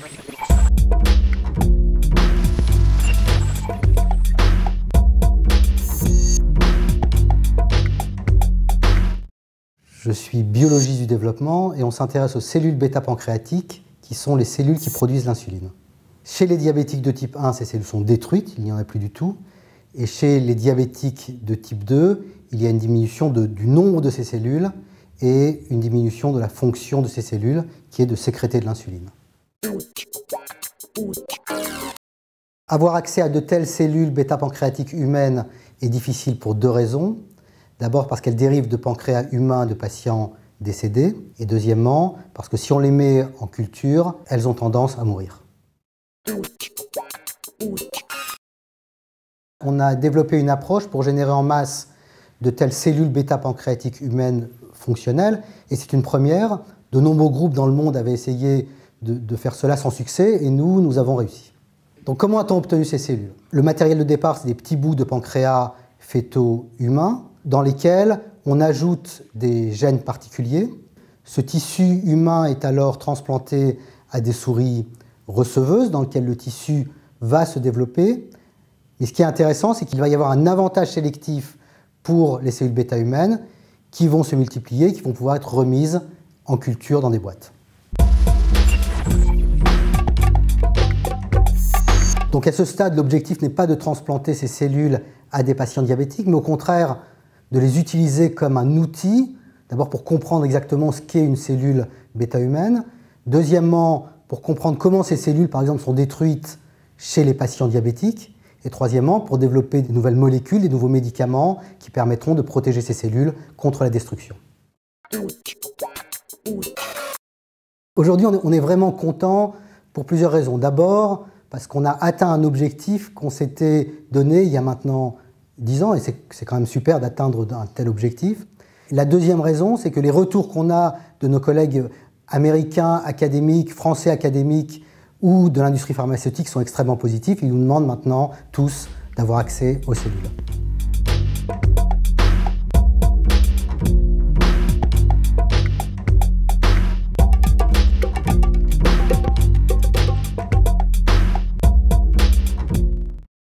Je suis biologiste du développement et on s'intéresse aux cellules bêta-pancréatiques qui sont les cellules qui produisent l'insuline. Chez les diabétiques de type 1, ces cellules sont détruites, il n'y en a plus du tout. Et chez les diabétiques de type 2, il y a une diminution du nombre de ces cellules et une diminution de la fonction de ces cellules qui est de sécréter de l'insuline. Avoir accès à de telles cellules bêta-pancréatiques humaines est difficile pour deux raisons. D'abord parce qu'elles dérivent de pancréas humains de patients décédés. Et deuxièmement, parce que si on les met en culture, elles ont tendance à mourir. On a développé une approche pour générer en masse de telles cellules bêta-pancréatiques humaines fonctionnelles. Et c'est une première. De nombreux groupes dans le monde avaient essayé de faire cela sans succès et nous avons réussi. Donc comment a-t-on obtenu ces cellules? Le matériel de départ, c'est des petits bouts de pancréas fœtaux humains dans lesquels on ajoute des gènes particuliers. Ce tissu humain est alors transplanté à des souris receveuses dans lesquelles le tissu va se développer. Mais ce qui est intéressant, c'est qu'il va y avoir un avantage sélectif pour les cellules bêta humaines qui vont se multiplier, qui vont pouvoir être remises en culture dans des boîtes. Donc à ce stade, l'objectif n'est pas de transplanter ces cellules à des patients diabétiques, mais au contraire de les utiliser comme un outil, d'abord pour comprendre exactement ce qu'est une cellule bêta humaine, deuxièmement pour comprendre comment ces cellules, par exemple, sont détruites chez les patients diabétiques, et troisièmement pour développer de nouvelles molécules, des nouveaux médicaments qui permettront de protéger ces cellules contre la destruction. Aujourd'hui, on est vraiment content pour plusieurs raisons. D'abord, parce qu'on a atteint un objectif qu'on s'était donné il y a maintenant 10 ans, et c'est quand même super d'atteindre un tel objectif. La deuxième raison, c'est que les retours qu'on a de nos collègues américains académiques, français académiques ou de l'industrie pharmaceutique sont extrêmement positifs. Ils nous demandent maintenant tous d'avoir accès aux cellules.